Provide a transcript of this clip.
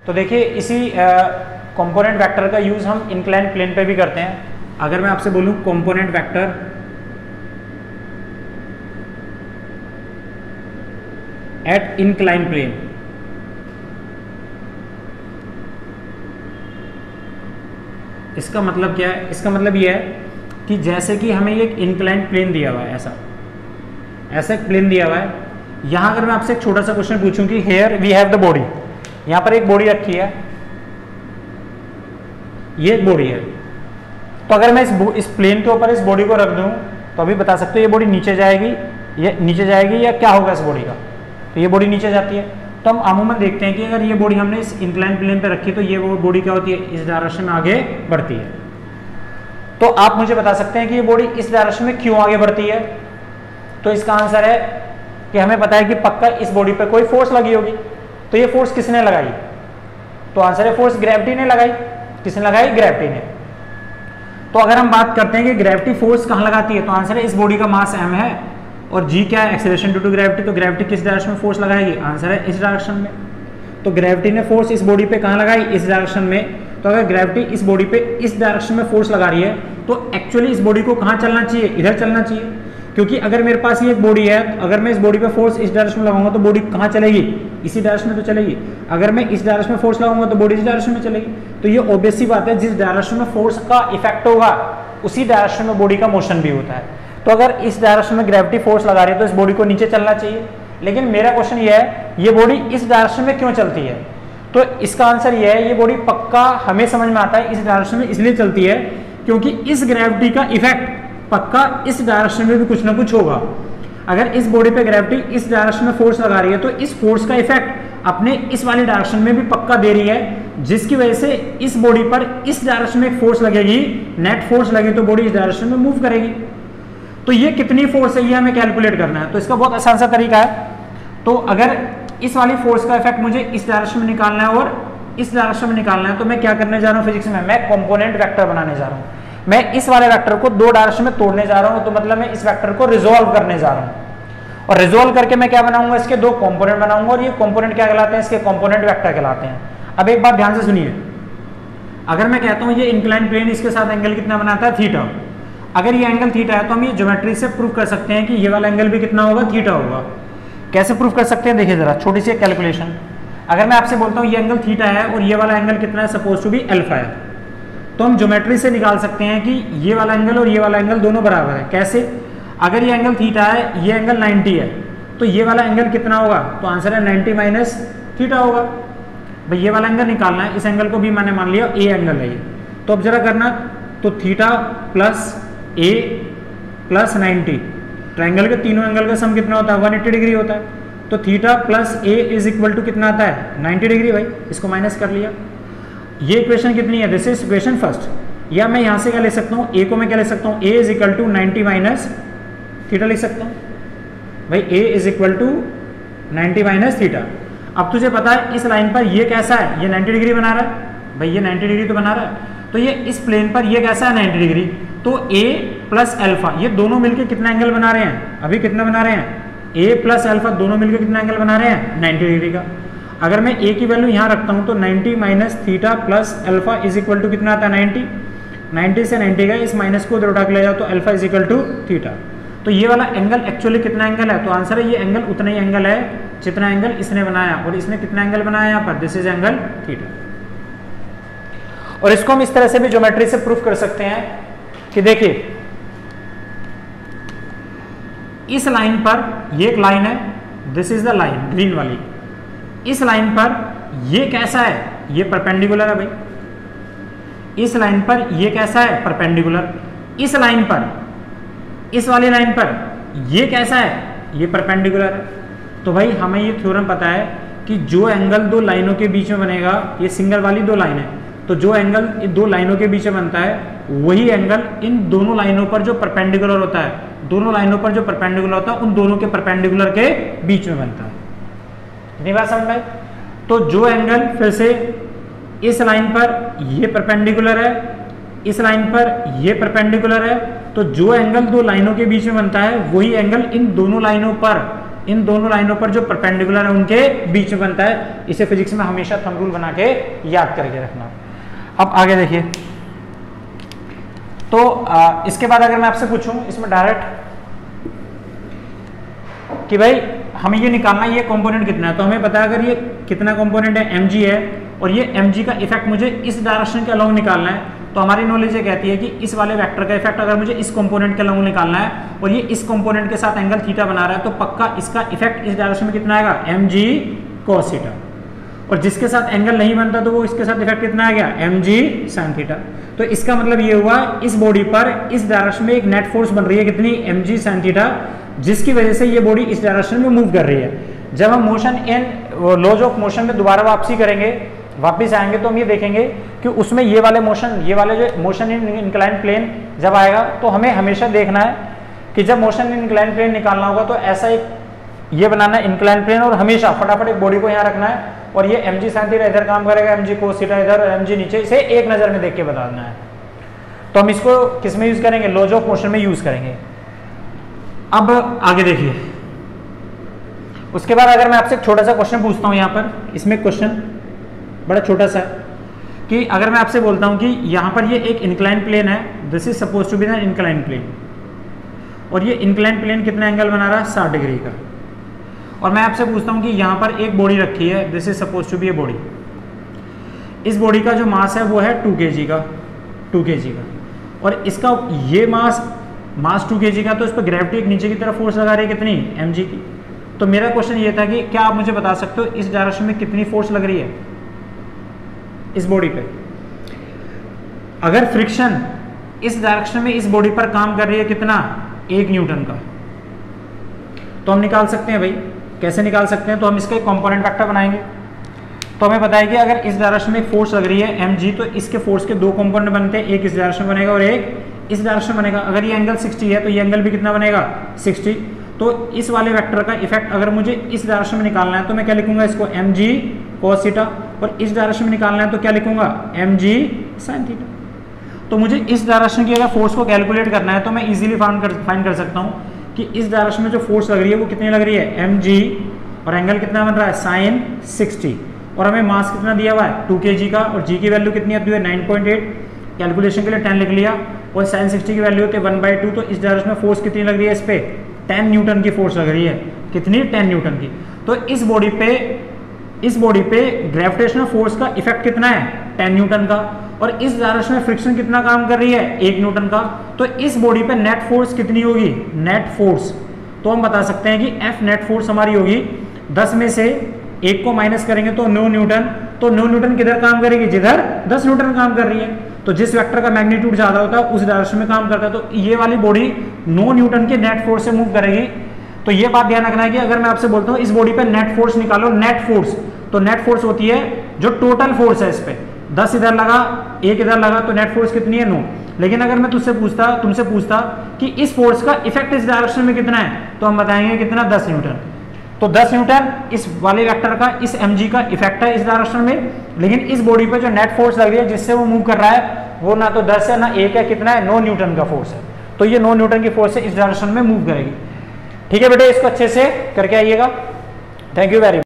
तो देखिए इसी कंपोनेंट वेक्टर का यूज हम इंक्लाइंड प्लेन पे भी करते हैं। अगर मैं आपसे बोलूं component vector at inclined plane, इसका मतलब क्या है? इसका मतलब यह है कि जैसे कि हमें एक इंक्लाइंड प्लेन दिया हुआ है, ऐसा एक प्लेन दिया हुआ है। यहां अगर मैं आपसे एक छोटा सा क्वेश्चन पूछूं कि here we have the body, यहां पर एक बॉडी रखी है, ये एक बॉडी है। तो अगर मैं इस प्लेन के ऊपर इस बॉडी को रख दूं तो अभी बता सकते हो ये बॉडी नीचे जाएगी, ये नीचे जाएगी या क्या होगा इस बॉडी का? तो ये बॉडी नीचे जाती है। तो हम अमूमन देखते हैं कि अगर ये बॉडी हमने इस इंक्लाइंड प्लेन पे रखी तो ये वो बॉडी क्या होती है? इस डायरेक्शन में आगे बढ़ती है। तो आप मुझे बता सकते हैं कि ये बॉडी इस डायरेक्शन में क्यों आगे बढ़ती है? तो इसका आंसर है कि हमें पता है कि पक्का इस बॉडी पे कोई फोर्स लगी होगी। तो ये फोर्स किसने लगाई? तो आंसर है फोर्स ग्रेविटी ने लगाई। किसने लगाई? ग्रेविटी ने। तो अगर हम बात करते हैं कि ग्रेविटी फोर्स कहां लगाती है, तो आंसर है इस बॉडी का मास m है और g क्या है? Acceleration due to gravity. तो ग्रेविटी किस डायरेक्शन में फोर्स लगाएगी? आंसर है इस डायरेक्शन में। तो ग्रेविटी ने फोर्स इस बॉडी पे कहां लगाई? इस डायरेक्शन में। तो अगर ग्रेविटी इस बॉडी पे इस डायरेक्शन में फोर्स लगा रही है तो एक्चुअली इस बॉडी को कहां चलना चाहिए? इधर चलना चाहिए। क्योंकि अगर मेरे पास ये एक बॉडी है, तो अगर मैं इस बॉडी पे फोर्स इस डायरेक्शन में लगाऊंगा तो बॉडी कहां चलेगी? इसी डायरेक्शन में तो चलेगी। अगर मैं इस डायरेक्शन में फोर्स लगाऊंगा तो बॉडी इस डायरेक्शन में चलेगी। तो ये ऑब्वियस सी बात है, जिस डायरेक्शन में फोर्स का इफेक्ट होगा उसी डायरेक्शन में बॉडी का मोशन भी होता है। तो अगर इस डायरेक्शन में ग्रेविटी फोर्स लगा रही है तो इस बॉडी को नीचे चलना चाहिए। लेकिन मेरा क्वेश्चन ये है, ये बॉडी इस डायरेक्शन में क्यों चलती है? तो इसका आंसर ये है, ये बॉडी पक्का हमें समझ में आता है इस डायरेक्शन में इसलिए चलती है क्योंकि इस ग्रेविटी का इफेक्ट पक्का इस डायरेक्शन में भी कुछ ना कुछ होगा। अगर इस बॉडी पे ग्रेविटी इस डायरेक्शन में फोर्स लगा रही है तो इस फोर्स का इफेक्ट अपने इस वाली डायरेक्शन में भी पक्का दे रही है, जिसकी वजह से इस बॉडी पर इस डायरेक्शन में एक फोर्स लगेगी, नेट फोर्स लगे तो बॉडी इस डायरेक्शन में मूव करेगी। तो ये कितनी फोर्स है ये हमें कैलकुलेट करना है। तो इसका बहुत आसान सा तरीका है। तो अगर इस वाली फोर्स का इफेक्ट मुझे इस डायरेक्शन में निकालना है और इस डायरेक्शन में निकालना है, तो मैं क्या करने जा रहा हूँ फिजिक्स में? मैं कंपोनेंट वेक्टर बनाने जा रहा हूँ। मैं इस वाले वेक्टर को दो डायरेक्शन में तोड़ने जा रहा हूँ, तो मतलब मैं इस वेक्टर को रिजोल्व करने जा रहा हूँ। और रिजोल्व करके मैं क्या बनाऊंगा? इसके दो कंपोनेंट बनाऊंगा और ये कंपोनेंट क्या कहलाते हैं? इसके कंपोनेंट वेक्टर कहलाते हैं। अब एक बात ध्यान से सुनिए, अगर मैं कहता हूँ ये इंक्लाइंड प्लेन, इसके साथ एंगल कितना बनाता है? थीटा। अगर ये एंगल थीटा है तो हम ये ज्योमेट्री से प्रूव कर सकते हैं कि ये वाला एंगल भी कितना होगा? थीटा होगा। कैसे प्रूव कर सकते हैं? देखिए जरा छोटी सी कैलकुलेशन। अगर मैं आपसे बोलता हूँ ये एंगल थीटा है और ये वाला एंगल कितना है? सपोज टू बी अल्फा है, तो हम ज्योमेट्री से निकाल सकते हैं कि ये वाला एंगल और ये वाला एंगल दोनों बराबर है। कैसे? अगर ये एंगल थीटा है, ये एंगल 90 है, तो ये वाला एंगल कितना होगा? तो आंसर है 90 माइनस थीटा होगा। भाई ये वाला एंगल निकालना है, इस एंगल को भी मैंने मान लिया ए एंगल है ये। तो अब जरा करना, तो theta plus A plus 90, triangle के तीनों एंगल का सम कितना होता है? 180 डिग्री होता है। तो theta plus A is equal to कितना आता है? 90 डिग्री। भाई इसको माइनस कर लिया। ये इक्वेशन कितनी है? This is equation first. या मैं यहां से क्या ले सकता हूं? ए को मैं क्या ले सकता हूं? A is equal to 90 minus theta लिख सकता हूं। भाई A is equal to 90 minus theta. अब तुझे पता है इस लाइन पर ये कैसा है? ये 90 डिग्री बना रहा है। भाई ये 90 डिग्री तो बना रहा है, तो ये इस प्लेन पर ये कैसा है? 90 डिग्री। तो a प्लस अल्फा ये दोनों मिलकर कितना एंगल बना रहे हैं? अभी कितना बना रहे हैं? a प्लस अल्फा दोनों मिलकर कितना एंगल बना रहे हैं? 90 डिग्री का। अगर मैं a की वैल्यू यहाँ रखता हूँ तो 90 minus theta plus alpha is equal to कितना आता है? 90। 90 से 90 का इस माइनस को उधर उठा के ले जाओ तो alpha is equal to theta. तो ये वाला एंगल एक्चुअली कितना एंगल है? तो आंसर है ये एंगल उतना ही एंगल है जितना एंगल इसने बनाया। और इसने कितना एंगल बनाया यहाँ पर? This is angle theta. और इसको हम इस तरह से भी ज्योमेट्री से प्रूफ कर सकते हैं कि देखिए इस लाइन पर ये एक लाइन है, this is the line green वाली। इस लाइन पर ये कैसा है? ये परपेंडिकुलर है भाई। इस लाइन पर ये कैसा है? परपेंडिकुलर। इस लाइन पर, इस वाली लाइन पर ये कैसा है? ये परपेंडिकुलर है। तो भाई हमें ये थ्योरम पता है कि जो एंगल दो लाइनों के बीच में बनेगा, ये सिंगल वाली दो लाइन है, तो जो एंगल इन दो लाइनों के बीच में बनता है वही एंगल इन दोनों लाइनों पर जो परपेंडिकुलर होता है, दोनों लाइनों पर जो परपेंडिकुलर होता है उन दोनों के परपेंडिकुलर के बीच में बनता है। इतनी बात समझ में? तो जो एंगल फिर से इस लाइन पर ये परपेंडिकुलर है, इस लाइन पर ये परपेंडिकुलर है, तो जो एंगल दो लाइनों के बीच में बनता है वही एंगल इन दोनों लाइनों पर इन दोनों लाइनों पर जो परपेंडिकुलर है उनके बीच में बनता है। इसे फिजिक्स में हमेशा थंब रूल बना के याद करके रखना। अब आगे देखिए, तो इसके बाद अगर मैं आपसे पूछूं इसमें डायरेक्ट कि भाई हमें ये निकालना है ये कंपोनेंट कितना है, तो हमें पता है अगर ये कितना कंपोनेंट है mg है और ये mg का इफेक्ट मुझे इस डायरेक्शन के अलोंग निकालना है, तो हमारी नॉलेज ये कहती है कि इस वाले वेक्टर का इफेक्ट अगर मुझे इस कंपोनेंट के अलोंग निकालना है और ये इस कंपोनेंट के साथ एंगल थीटा बना रहा है, तो पक्का इसका इफेक्ट इस डायरेक्शन में कितना आएगा, mg cos थीटा। और जिसके साथ एंगल नहीं बनता तो वो इसके साथ इफेक्ट कितना आ गया, mg sin थीटा। तो इसका मतलब ये हुआ इस बॉडी पर इस डायरेक्शन में एक नेट फोर्स बन रही है कितनी, mg sin थीटा, जिसकी वजह से ये बॉडी इस डायरेक्शन में मूव कर रही है। जब हम motion in laws of motion में दोबारा वापसी करेंगे, वापस आएंगे, तो हम ये देखेंगे कि उसमें ये वाले जो मोशन इन इंक्लाइन प्लेन जब आएगा, तो हमें हमेशा देखना है कि जब मोशन इन इंक्लाइन प्लेन निकालना होगा तो ऐसा एक ये बनाना है इंक्लाइन प्लेन, और हमेशा फटाफट एक बॉडी को यहाँ रखना है और ये mg sin थीटा इधर काम करेगा, mg cos थीटा इधर और mg नीचे, इसे एक नजर में देख के बताना है। तो हम इसको किस में यूज करेंगे, लॉज ऑफ मोशन में यूज करेंगे। अब आगे देखिए, उसके बाद अगर मैं आपसे एक छोटा सा क्वेश्चन पूछता हूँ यहाँ पर, इसमें क्वेश्चन बड़ा छोटा सा है कि अगर मैं आपसे बोलता हूँ कि यहाँ पर ये एक इंक्लाइन प्लेन है, this is suppose to be the incline plane, और ये इंक्लाइन प्लेन कितना एंगल बना रहा है, 60 डिग्री का, और मैं आपसे पूछता हूँ कि यहाँ पर एक बॉडी रखी है, this is suppose to be a body, इस बॉडी का जो मास है वो है 2 kg का, और इसका ये मास 2 kg का, तो इस पर ग्रेविटी एक नीचे की तरफ फोर्स लगा रही है कितनी, mg की। तो मेरा क्वेश्चन ये था कि क्या आप मुझे बता सकते हो इस डायरेक्शन में कितनी फोर्स लग रही है इस बॉडी पे। अगर फ्रिक्शन इस डायरेक्शन में इस बॉडी पर काम कर रही है कितना, 1 न्यूटन का, तो हम निकाल सकते हैं भाई। कैसे निकाल सकते हैं, तो हम इसका एक कंपोनेंट वेक्टर बनाएंगे। तो हमें पता है कि अगर इस डायरेक्शन में एक फोर्स लग रही है mg, तो इसके फोर्स के 2 कंपोनेंट बनते हैं, एक इस डायरेक्शन में बनेगा और एक इस डायरेक्शन में बनेगा। अगर ये एंगल 60 है तो ये एंगल भी कितना बनेगा, 60। तो इस वाले वेक्टर का इफेक्ट अगर मुझे इस डायरेक्शन में निकालना है तो मैं क्या लिखूंगा, इसको mg cos थीटा, और इस डायरेक्शन में निकालना है तो क्या लिखूंगा, mg sin थीटा। तो मुझे इस डायरेक्शन की अगर फोर्स को कैलकुलेट करना है तो मैं इजीली फाइंड कर सकता हूँ कि इस डायरेक्शन में जो फोर्स लग रही है वो कितनी लग रही है, mg, और एंगल कितना बन रहा है, sin 60, और हमें मास कितना दिया हुआ है 2 kg का, और g की वैल्यू कितनी आती है 9.8, कैलकुलेशन के लिए 10 लिख लिया, और sin 60 की वैल्यू होती है 1/2। तो इस डायरेक्शन में फोर्स कितनी लग रही है, इस पे 10 न्यूटन की फोर्स लग रही है, कितनी, 10 न्यूटन की। तो इस बॉडी पे ग्रेविटेशनल फोर्स का इफेक्ट कितना है, 10 न्यूटन का, और इस डायरेक्शन में फ्रिक्शन कितना काम कर रही है, 1 न्यूटन का। तो इस बॉडी पे नेट फोर्स कितनी होगी, नेट फोर्स, तो हम बता सकते हैं कि F नेट फोर्स हमारी होगी 10 में से 1 को माइनस करेंगे तो 9 न्यूटन। तो 9 न्यूटन किधर काम करेगी, जिधर 10 न्यूटन काम कर रही है। तो जिस वेक्टर का मैग्नीट्यूड ज्यादा होता है उस डायरेक्शन में काम करता है। तो ये वाली बॉडी 9 न्यूटन के नेट फोर्स से मूव करेगी। तो ये बात ध्यान रखना है कि अगर मैं आपसे बोलता हूँ इस बॉडी पे नेट फोर्स निकालो, नेट फोर्स, तो नेट फोर्स होती है जो टोटल फोर्स है इस पे, 10 इधर लगा 1 इधर लगा, तो नेट फोर्स कितनी है, 9। लेकिन अगर मैं तुमसे पूछता कि इस फोर्स का इफेक्ट इस डायरेक्शन में कितना है, तो हम बताएंगे कितना, 10 न्यूटन। तो 10 न्यूटन इस वाले वेक्टर का, इस mg का इफेक्ट है इस डायरेक्शन में। लेकिन इस बॉडी पे जो नेट फोर्स लग रही है जिससे वो मूव कर रहा है वो ना तो 10 है ना 1 है, कितना है, 9 न्यूटन का फोर्स है। तो ये 9 न्यूटन की फोर्स से इस डायरेक्शन में मूव करेगी। ठीक है बेटे, इसको अच्छे से करके आइएगा। Thank you very much.